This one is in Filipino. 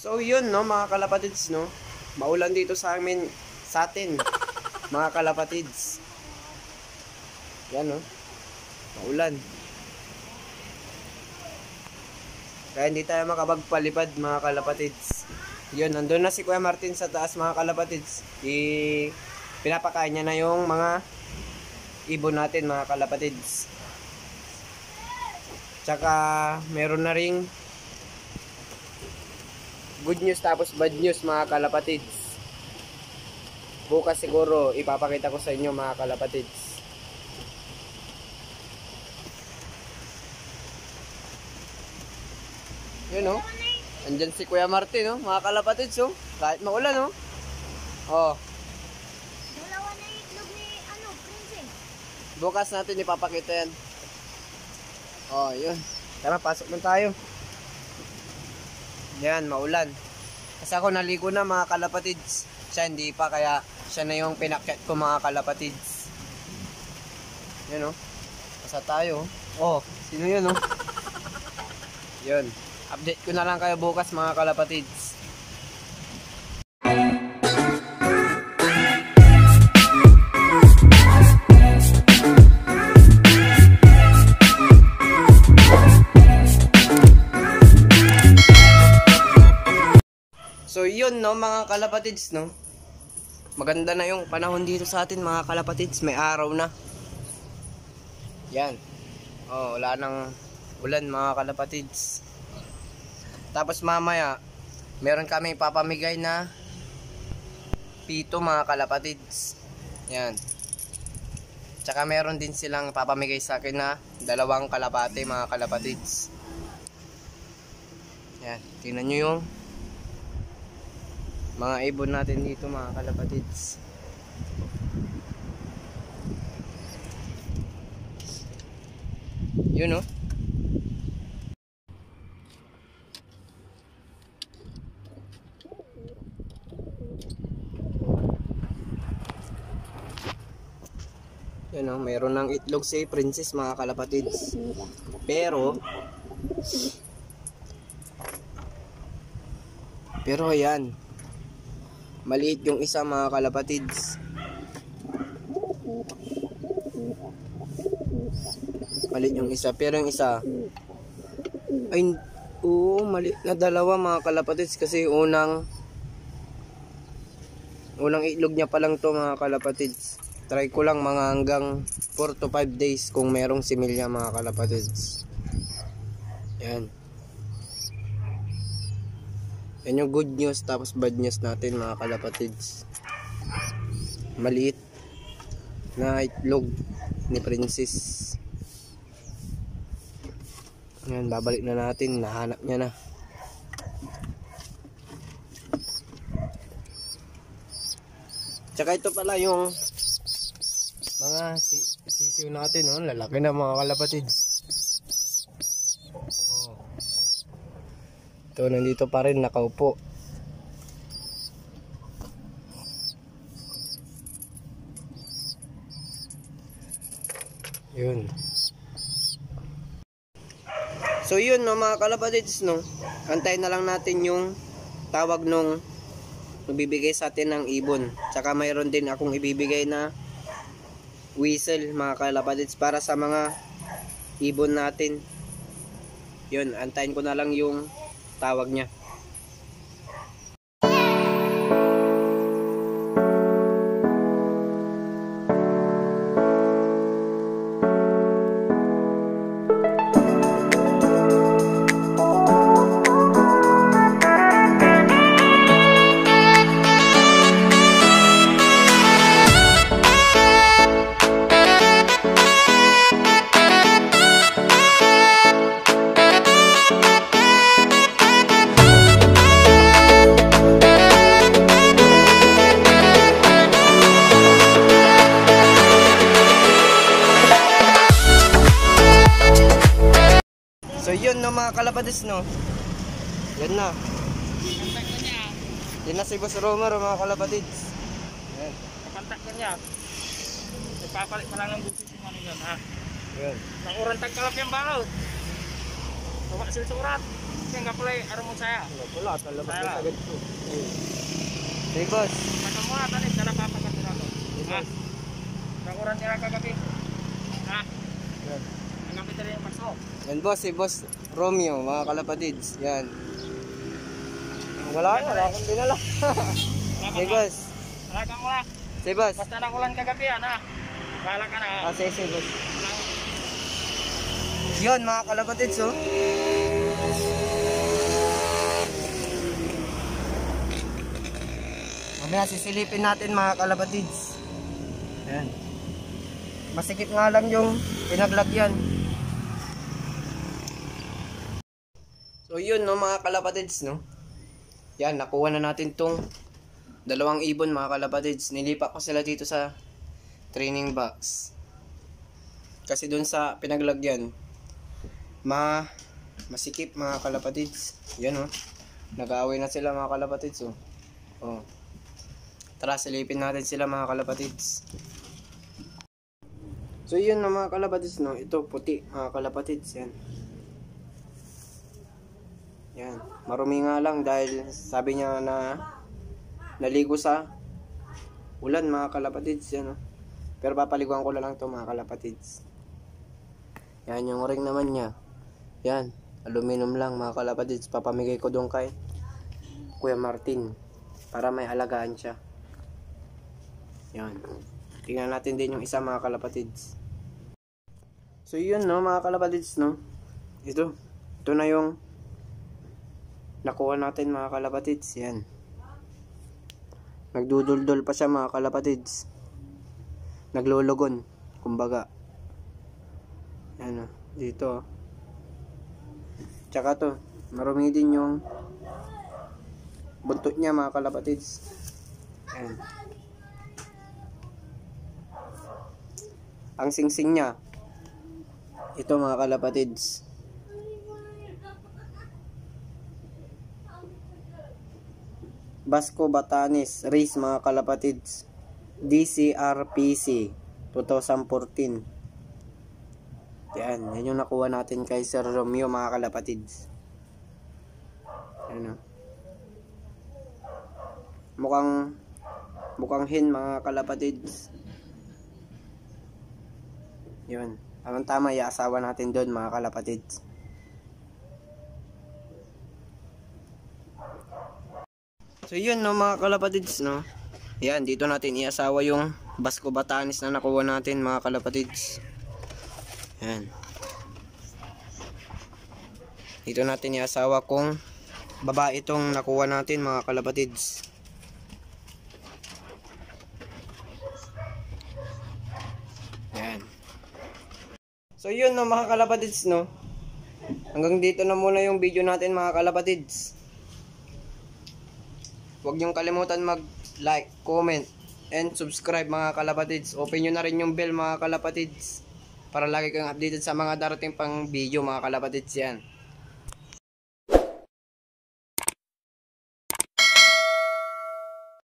So yun no mga kalapatids no. Maulan dito sa atin mga kalapatids. Yan no. Maulan. Kaya hindi tayo makapagpalipad mga kalapatids. Yun, nandun na si Kuya Martin sa taas mga kalapatids. Pinapakain niya na yung mga ibon natin mga kalapatids. Tsaka meron na ring good news tapos bad news mga kalapatids. Bukas siguro ipapakita ko sa inyo mga kalapatids. Yun o. Andyan si Kuya Martin o. Mga kalapatids o. Kahit maulan o. O. Dalawa na yung itlog ni Princess. Bukas natin ipapakita yan. O yun. Tara pasok na tayo. Yan maulan. Kasi ako naligo na mga kalapatids. Siya hindi pa kaya siya na yung pinakyat ko mga kalapatids. Yan o. Pasa tayo o. Sino yun o. Yun. Update ko na lang kayo bukas mga kalapatids. So yun no mga kalapatids no. Maganda na yung panahon dito sa atin mga kalapatids. May araw na. Yan. Oh, wala nang ulan mga kalapatids. Tapos mamaya, meron kami papamigay na pito mga kalapatids. Yan. Tsaka meron din silang papamigay sa akin na 2 kalapate mga kalapatids. Yan. Tingnan nyo yung mga ibon natin dito mga kalapatids. Yun o. Yan o, mayroon ng itlog si Princess mga kalapatids. Pero ayan, maliit yung isa mga kalapatids. Maliit yung isa, pero yung isa ay maliit na 2 mga kalapatids. Kasi unang itlog niya pa lang to mga kalapatids. Try ko lang mga hanggang 4 to 5 days kung merong similya mga kalapatids. Yan. Yan yung good news tapos bad news natin mga kalapatids. Maliit na itlog ni Princess. Yan, babalik na natin. Nahanap niya na. Tsaka ito pala yung mga sisiw natin, oh. Lalaki na mga kalapatids. Oh. Ito, nandito pa rin, nakaupo. Yun. So yun no mga kalapatids no. Antayin na lang natin yung tawag nung nagbibigay sa atin ng ibon. Tsaka mayroon din akong ibibigay na whistle mga kalapatids para sa mga ibon natin. Yun, antayin ko na lang yung tawag niya. So yun no mga kalapatids no. Yan na. Yan na si Boss Romar mga kalapatids. Yan. Kapantak ko niya. Ipapalit pa lang ng busis yung ano yun ha. Yan. Nang urang tagkalap yung bakaw. Tawa sila surat. yang kapulay arong mo saya. Wala, talabas Saya. na agad to. Sige boss. Kata mo na tani dala papakaturato. Ha. Nakuran nila kagabi. Ha. Yan. Ang kapit rin yung paso. Yan boss, si boss Romeo, mga kalapatids. Yan. Wala akong dinala. Sige boss. Alagang mo na. Sige boss. Basta nakulan kagabi ha. Bahala ka na. Ha. Sige boss. Yun mga kalapatids oh. Mamaya sisilipin natin mga kalapatids. Ayan. Masikip nga lang yung pinaglagyan. So yun no mga kalapatids no. Yan, nakuha na natin tong 2 ibon mga kalapatids. Nilipat ko sila dito sa training box. Kasi dun sa pinaglagyan masikip mga kalapatids. Yan oh. Nag-aaway na sila mga kalapatids oh. Oh. Tara silipin natin sila mga kalapatids. So yun no mga kalapatids no. Ito puti mga kalapatids yan. Yan. Marumi nga lang dahil sabi niya na naligo sa ulan mga kalapatids yan oh. Pero papaliguan ko lang to mga kalapatids. Yan yung ring naman niya. Yan, aluminum lang mga kalapatids. Papamigay ko doon kay Kuya Martin para may alagaan siya. Yan. Tingnan natin din yung isa mga kalapatids. So yun no mga kalapatids no. Ito na yung nakuha natin mga kalapatids. Yan. Nagduduldol pa siya mga kalapatids. Naglulugon kumbaga. Yan o, dito. Tsaka to, marumi din yung buntot niya mga kalapatids. Yan. Ang singsing niya, ito mga kalapatids. Basco Batanes Race mga kalapatids. DCRPC 2014. Yan yung nakuha natin kay Sir Romeo mga kalapatids. Ano? Mukhang hen mga kalapatids. Yun. Ang tama i-asawa natin doon mga kalapatids. So yun no mga kalapatids no. Yan, dito natin iasawa yung Basco Batanes na nakuha natin mga kalapatids. Yan. Dito natin iasawa kung babae itong nakuha natin mga kalapatids. Yan. So yun no mga kalapatids no. Hanggang dito na muna yung video natin mga kalapatids. Huwag niyong kalimutan mag-like, comment, and subscribe mga kalapatids. Open nyo na rin yung bell mga kalapatids para lagi kang updated sa mga darating pang video mga kalapatids yan.